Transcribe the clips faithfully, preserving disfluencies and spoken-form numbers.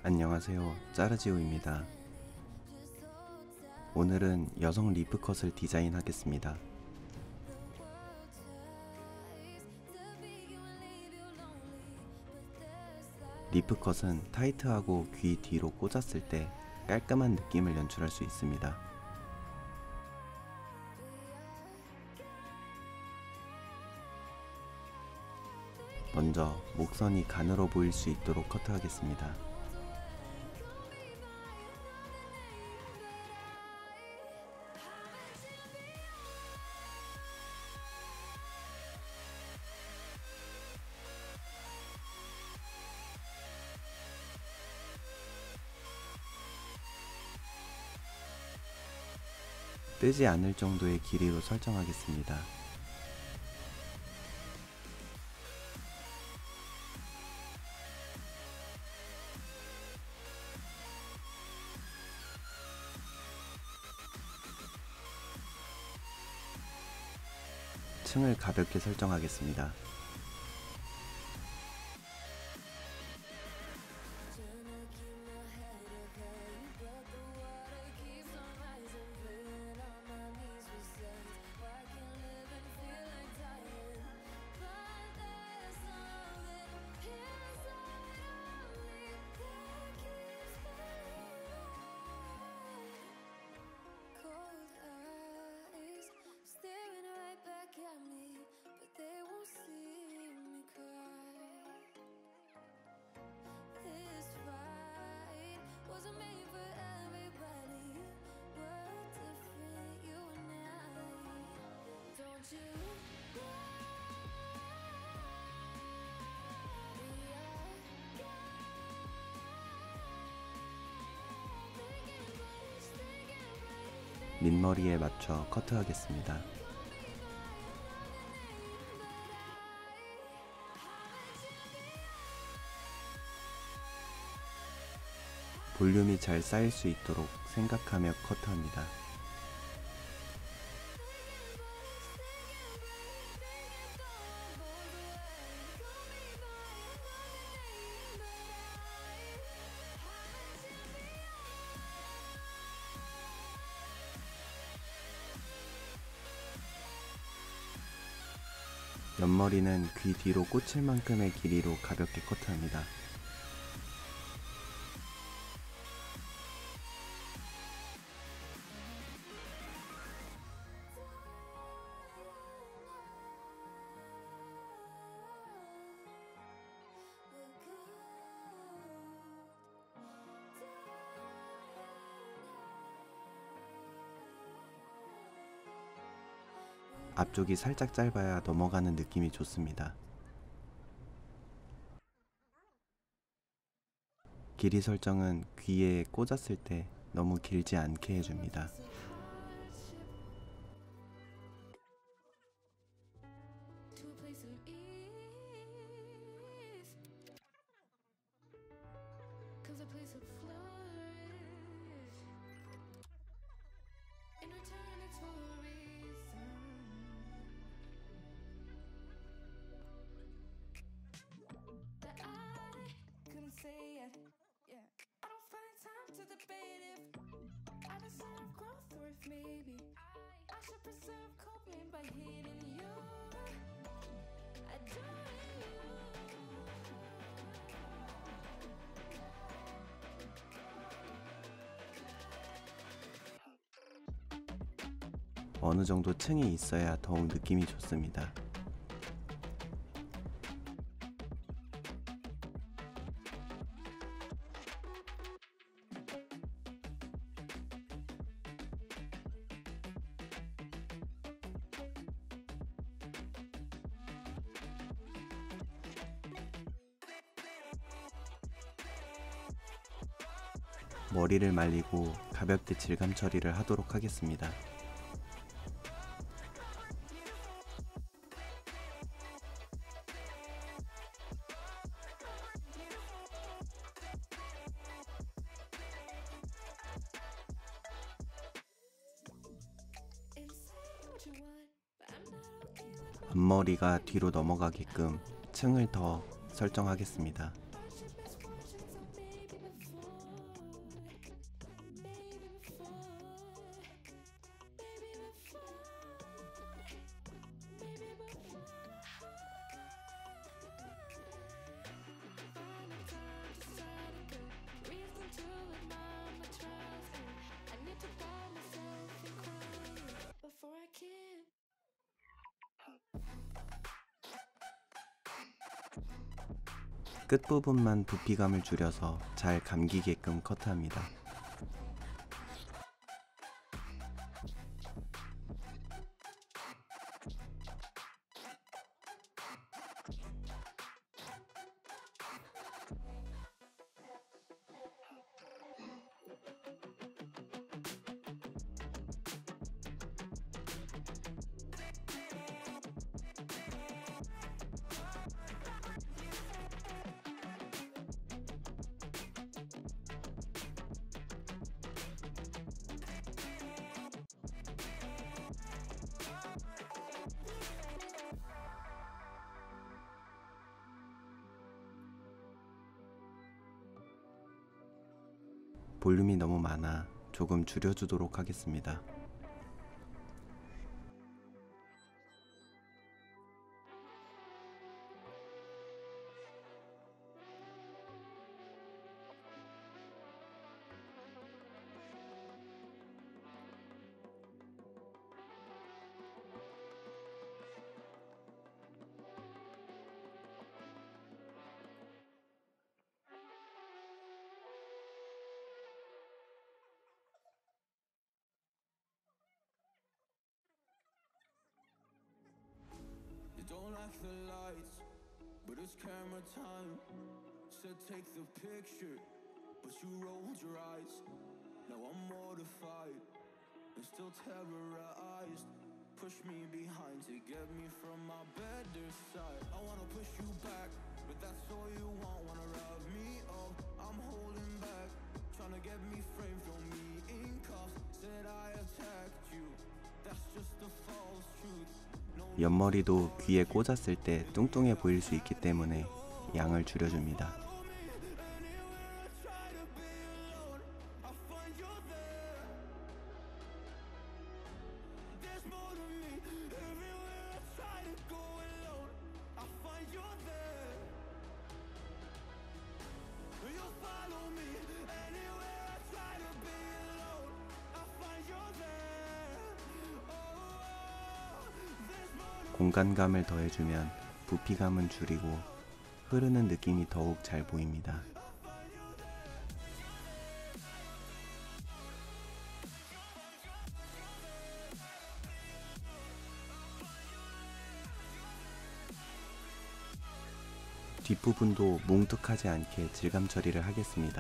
안녕하세요, 짜르지오입니다. 오늘은 여성 리프컷을 디자인하겠습니다. 리프컷은 타이트하고 귀 뒤로 꽂았을 때 깔끔한 느낌을 연출할 수 있습니다. 먼저 목선이 가늘어 보일 수 있도록 커트하겠습니다. 뜨지 않을 정도의 길이로 설정하겠습니다. 층을 가볍게 설정하겠습니다. 민머리에 맞춰 커트하겠습니다. 볼륨이 잘 쌓일 수 있도록 생각하며 커트합니다. 옆머리는 귀 뒤로 꽂힐 만큼의 길이로 가볍게 커트합니다. 앞쪽이 살짝 짧아야 넘어가는 느낌이 좋습니다. 길이 설정은 귀에 꽂았을 때 너무 길지 않게 해줍니다. 어느 정도 층이 있어야 더욱 느낌이 좋습니다. 머리를 말리고 가볍게 질감 처리를 하도록 하겠습니다. 앞머리가 뒤로 넘어가게끔 층을 더 설정하겠습니다. 끝부분만 부피감을 줄여서 잘 감기게끔 커트합니다. 볼륨이 너무 많아 조금 줄여주도록 하겠습니다. Don't like the lights, but it's camera time. Said take the picture, but you rolled your eyes. Now I'm mortified and still terrorized. Push me behind to get me from my better side. I wanna push you back, but that's all you want. Wanna rub me up, I'm holding back. Trying to get me framed, throw me in cuffs. Said I attacked you, that's just a false truth. 옆머리도 귀에 꽂았을 때 뚱뚱해 보일 수 있기 때문에 양을 줄여줍니다. 공간감을 더해주면 부피감은 줄이고 흐르는 느낌이 더욱 잘 보입니다. 뒷부분도 뭉툭하지 않게 질감 처리를 하겠습니다.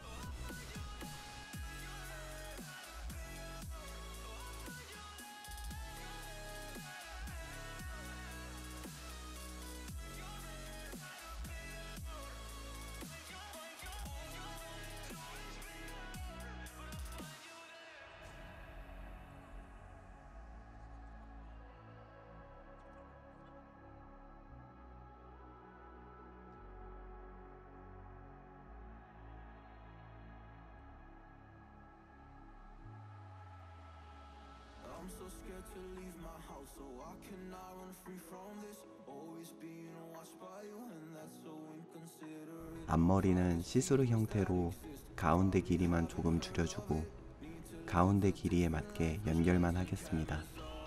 I'm so scared to leave my house, so I cannot run free from this. Always being watched by you, and that's so inconsiderate. 앞머리는 시스루 형태로 가운데 길이만 조금 줄여주고 가운데 길이에 맞게 연결만 하겠습니다.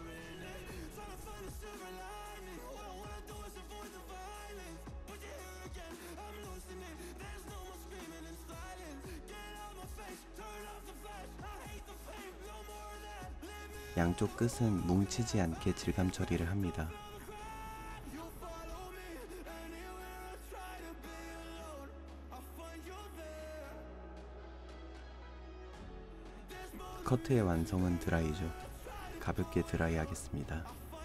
양쪽 끝은 뭉치지 않게 질감 처리를 합니다. 커트의 완성은 드라이죠. 가볍게 드라이 하겠습니다.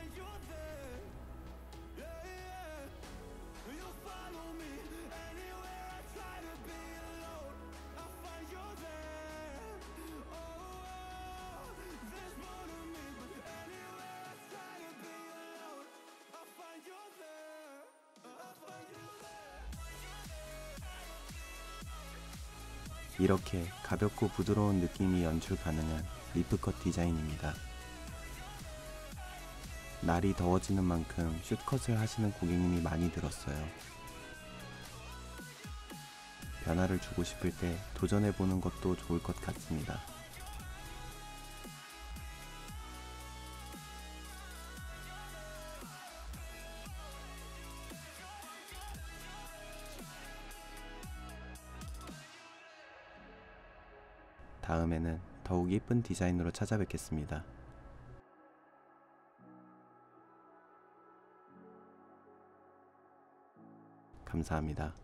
이렇게 가볍고 부드러운 느낌이 연출 가능한 리프컷 디자인입니다. 날이 더워지는 만큼 숏컷을 하시는 고객님이 많이 늘었어요. 변화를 주고 싶을 때 도전해보는 것도 좋을 것 같습니다. 다음에는 더욱 예쁜 디자인으로 찾아뵙겠습니다. 감사합니다.